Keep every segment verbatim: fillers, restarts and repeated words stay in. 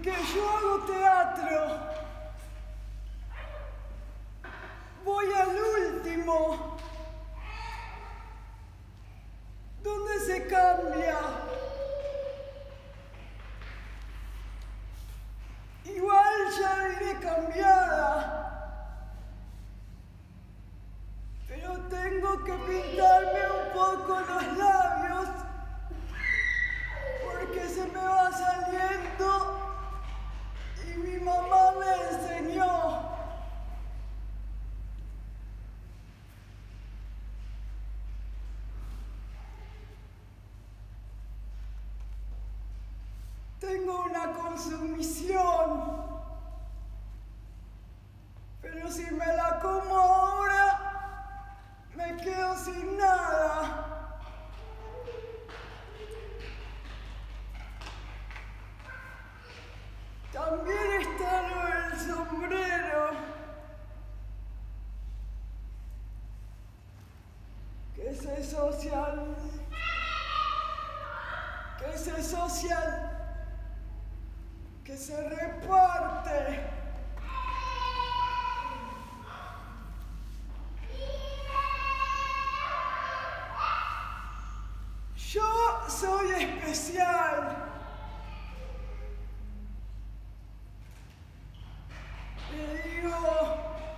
porque yo hago teatro. Voy al último, donde se cambia. Igual ya iré cambiada, pero tengo que pintarme un poco los labios porque se me va saliendo y mi mamá me enseñó. Tengo una consumición, pero si me la como ahora, me quedo sin nada. También está lo del sombrero, que se social, que se social. Que se reparte. Yo soy especial. Le digo,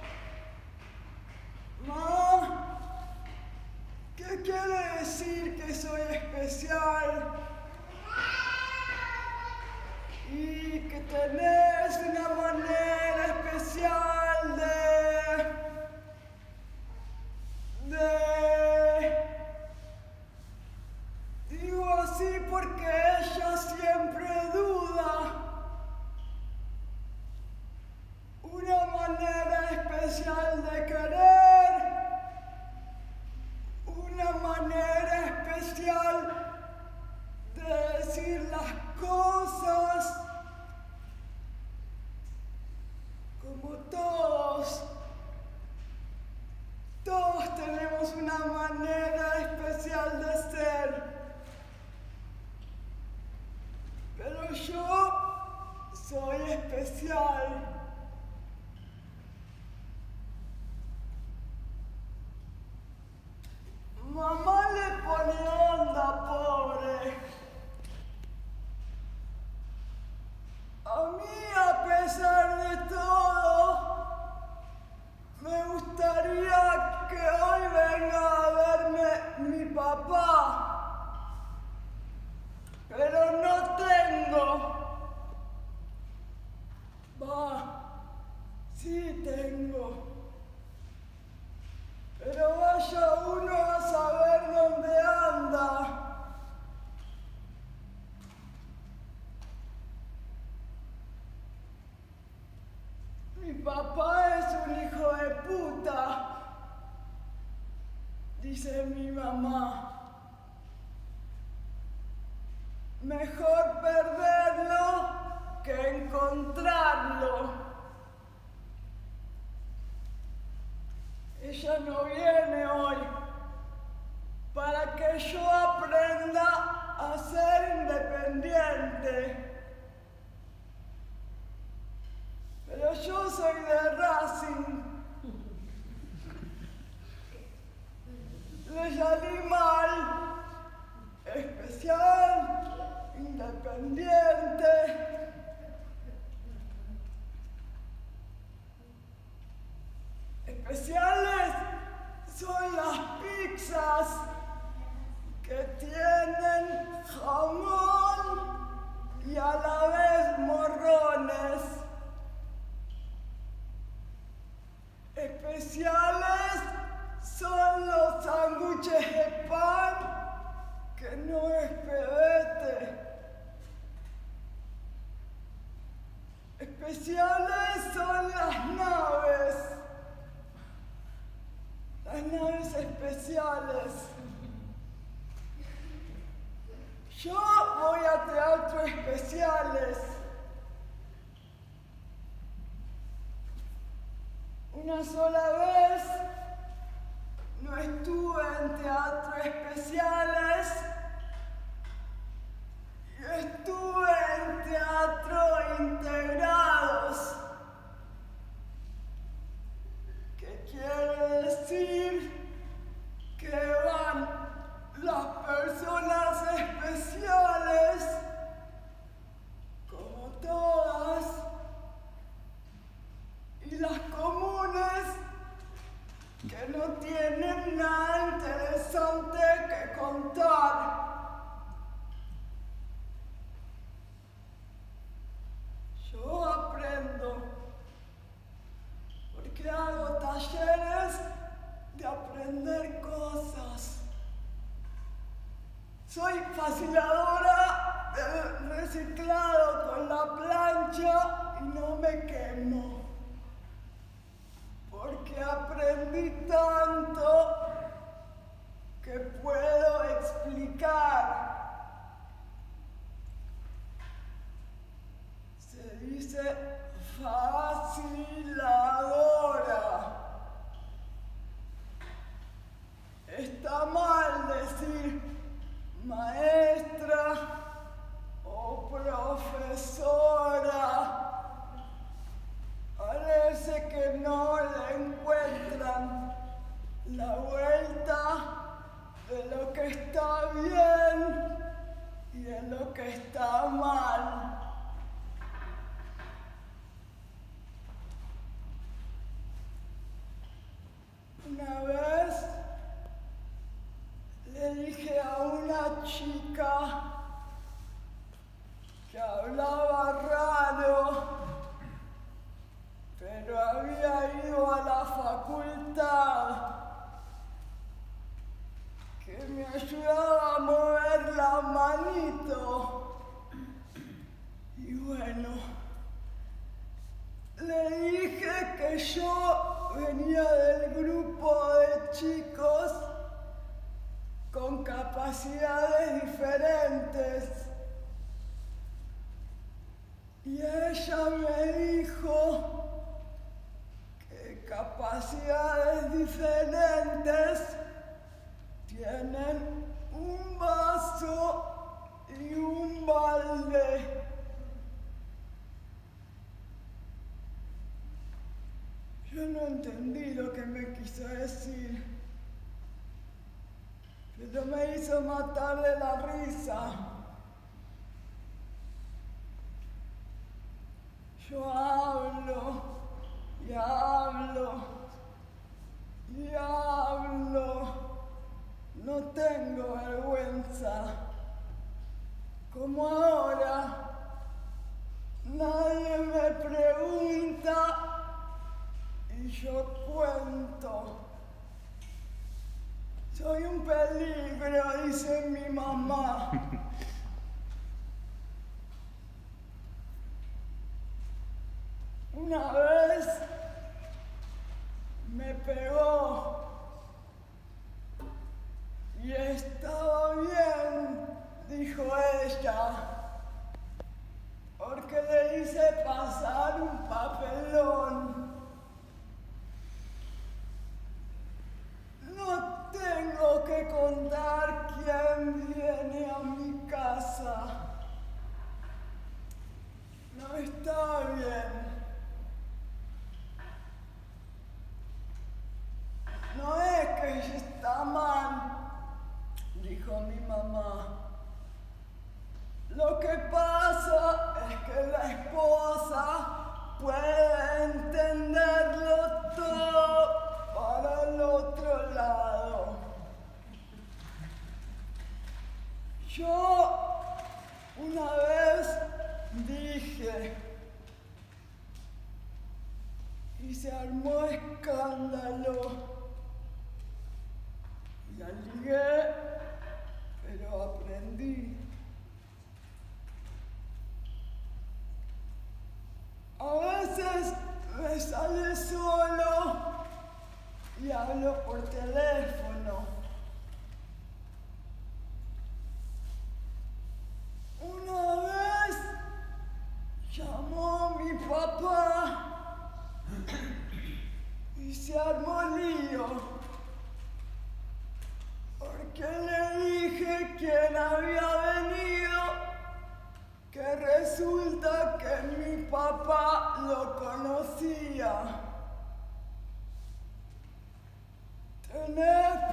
ma, ¿qué quiere decir que soy especial? Y que tenés una manera especial de... de... Digo así porque ella siempre duda. Una manera especial de querer. Una manera especial de decir las cosas. Como todos, todos tenemos una manera especial de ser. Pero yo soy especial. Mamá le pone onda, pobre. A mí, a pesar de todo, me gustaría que hoy venga a verme mi papá, pero no tengo. Va, sí tengo, pero vaya uno a saber dónde anda. Mi papá es un hijo de puta, dice mi mamá. Mejor perderlo que encontrarlo. Ella no viene hoy para que yo aprenda a ser independiente. Pero yo soy de Racing. Le salí mal. Especial, independiente. Especiales son las pizzas que tienen jamón y a la vez morrones. Especiales son los sándwiches de pan que no es pedete. Especiales son las naves. Las naves especiales. Yo voy a teatro especiales. Una sola vez no estuve en teatro especiales y estuve en teatro internacional. y no me quemo, porque aprendí tanto que puedo explicar. Se dice faciladora. Está mal decir maestra o profesora. Parece que no le encuentran la vuelta de lo que está bien y de lo que está mal. Una vez le dije a una chica que hablaba raro, pero había ido a la facultad, que me ayudaba a mover la manito. Y bueno, le dije que yo venía del grupo de chicos con capacidades diferentes. Y ella me dijo que capacidades diferentes tienen un vaso y un balde. Yo no entendí lo que me quiso decir, pero me hizo matar de la risa. Yo hablo y hablo y hablo. No tengo vergüenza. Como ahora, nadie me pregunta y yo cuento. Soy un peligro, dice mi mamá. Una vez me pegó y estaba bien, dijo ella, porque le hice pasar un papelón. No tengo que contar quién viene a mi casa. No está bien. No es que ella está mal, dijo mi mamá. Lo que pasa es que la esposa puede entenderlo todo para el otro lado. Yo una vez dije, y se armó escándalo. La ligué, pero aprendí. A veces me sale solo y hablo por teléfono. Una vez llamó mi papá y se armó lío. Porque le dije quién había venido, que resulta que mi papá lo conocía. Tenés